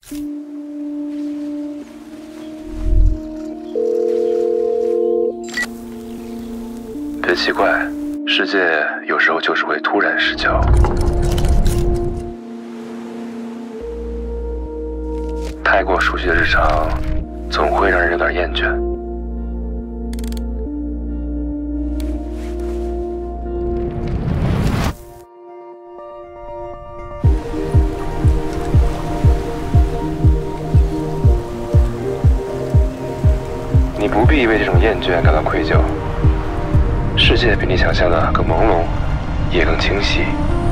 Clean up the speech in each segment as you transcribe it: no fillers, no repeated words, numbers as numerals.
别奇怪，世界有时候就是会突然失焦。太过熟悉的日常，总会让人有点厌倦。你不必为这种厌倦感到愧疚。世界比你想象的更朦胧，也更清晰。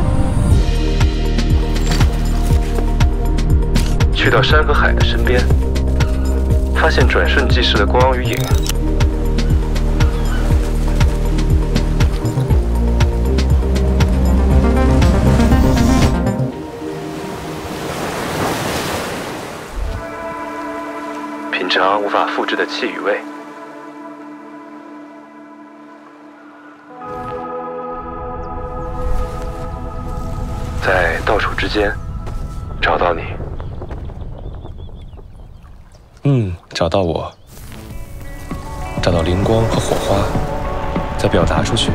去到山和海的身边，发现转瞬即逝的光与影。品尝无法复制的气与味。在倒数之间找到你。 找到我，找到灵光和火花，再表达出去。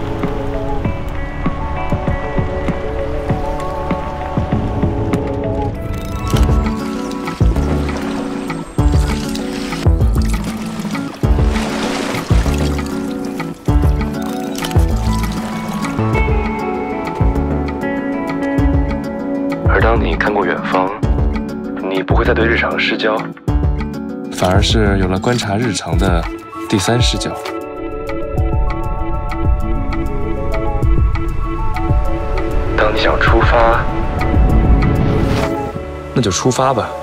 而当你看过远方，你不会再对日常失焦。 反而是有了观察日常的第三视角。 当你想出发， 那就出发吧。